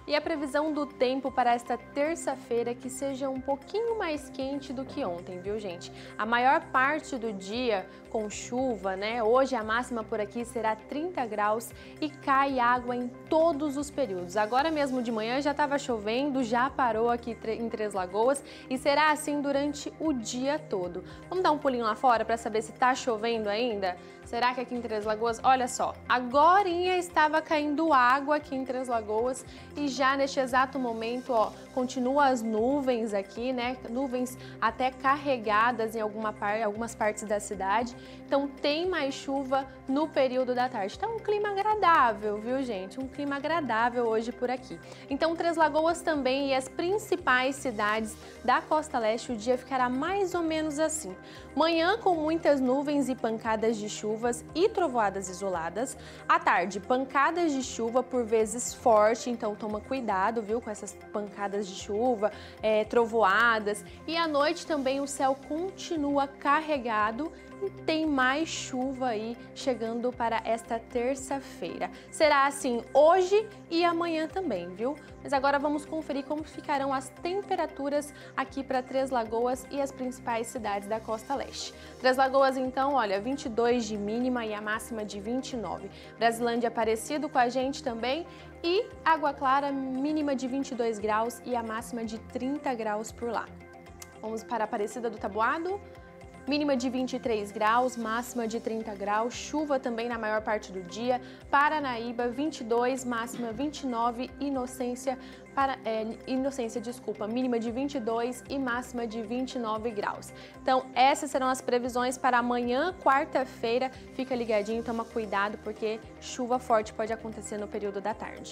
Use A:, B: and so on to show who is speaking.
A: E a previsão do tempo para esta terça-feira que seja um pouquinho mais quente do que ontem, viu, gente? A maior parte do dia com chuva, né? Hoje a máxima por aqui será 30 graus e cai água em todos os períodos. Agora mesmo de manhã já estava chovendo, já parou aqui em Três Lagoas e será assim durante o dia todo. Vamos dar um pulinho lá fora para saber se está chovendo ainda? Será que aqui em Três Lagoas, olha só, agorinha estava caindo água aqui em Três Lagoas e já neste exato momento, ó, continua as nuvens aqui, né? Nuvens até carregadas em algumas partes da cidade. Então tem mais chuva no período da tarde. Tá um clima agradável, viu, gente? Um clima agradável hoje por aqui. Então Três Lagoas também e as principais cidades da Costa Leste, o dia ficará mais ou menos assim. Manhã com muitas nuvens e pancadas de chuvas e trovoadas isoladas. À tarde, pancadas de chuva por vezes forte, então toma cuidado, viu, com essas pancadas de chuva, trovoadas. E à noite também o céu continua carregado e tem mais chuva aí chegando para esta terça-feira. Será assim hoje e amanhã também, viu? Mas agora vamos conferir como ficarão as temperaturas aqui para Três Lagoas e as principais cidades da Costa Leste. Três Lagoas, então, olha, 22 de mínima e a máxima de 29. Brasilândia parecido com a gente também e Água Clara, mínima de 22 graus e a máxima de 30 graus por lá. Vamos para Aparecida do Taboado. Mínima de 23 graus, máxima de 30 graus, chuva também na maior parte do dia. Paranaíba, 22, máxima 29, Inocência, mínima de 22 e máxima de 29 graus. Então, essas serão as previsões para amanhã, quarta-feira. Fica ligadinho, toma cuidado, porque chuva forte pode acontecer no período da tarde.